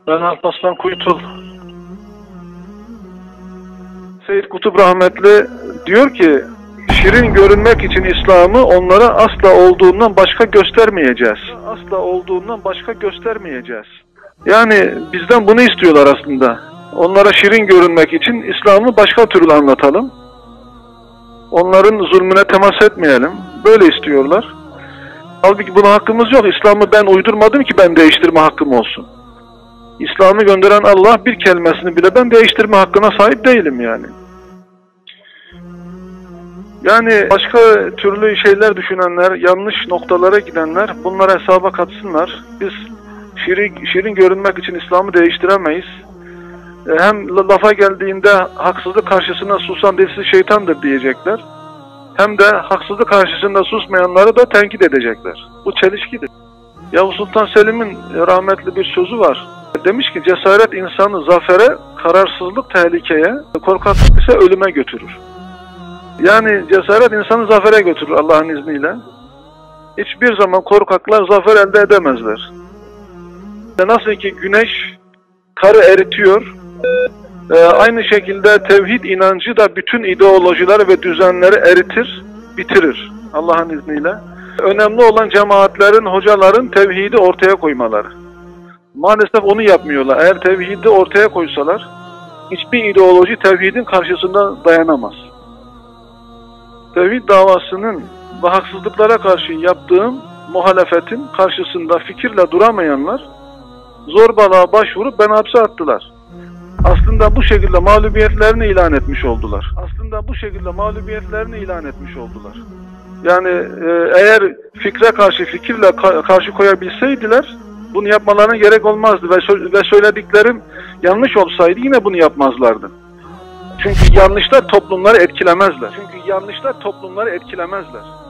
Ben Alparslan Kuytul. Seyyid Kutup rahmetli diyor ki, şirin görünmek için İslam'ı onlara asla olduğundan başka göstermeyeceğiz. Asla olduğundan başka göstermeyeceğiz. Yani bizden bunu istiyorlar aslında. Onlara şirin görünmek için İslam'ı başka türlü anlatalım. Onların zulmüne temas etmeyelim. Böyle istiyorlar. Halbuki buna hakkımız yok. İslam'ı ben uydurmadım ki ben değiştirme hakkım olsun. İslam'ı gönderen Allah bir kelimesini bile ben değiştirme hakkına sahip değilim yani. Yani başka türlü şeyler düşünenler, yanlış noktalara gidenler bunlara hesaba katsınlar. Biz şirin görünmek için İslam'ı değiştiremeyiz. Hem lafa geldiğinde haksızlık karşısında susan dilsiz şeytandır diyecekler. Hem de haksızlık karşısında susmayanları da tenkit edecekler. Bu çelişkidir. Yavuz Sultan Selim'in rahmetli bir sözü var. Demiş ki cesaret insanı zafere, kararsızlık tehlikeye, korkaklık ise ölüme götürür. Yani cesaret insanı zafere götürür Allah'ın izniyle. Hiçbir zaman korkaklar zafer elde edemezler. Nasıl ki güneş karı eritiyor, aynı şekilde tevhid inancı da bütün ideolojileri ve düzenleri eritir, bitirir Allah'ın izniyle. Önemli olan cemaatlerin, hocaların tevhidi ortaya koymaları. Maalesef onu yapmıyorlar. Eğer tevhidi ortaya koysalar, hiçbir ideoloji tevhidin karşısında dayanamaz. Tevhid davasının ve haksızlıklara karşı yaptığım muhalefetin karşısında fikirle duramayanlar, zorbalığa başvurup beni hapse attılar. Aslında bu şekilde mağlubiyetlerini ilan etmiş oldular. Yani eğer fikre karşı fikirle karşı koyabilseydiler bunu yapmalarına gerek olmazdı ve söylediklerim yanlış olsaydı yine bunu yapmazlardı. Çünkü yanlışlar toplumları etkilemezler.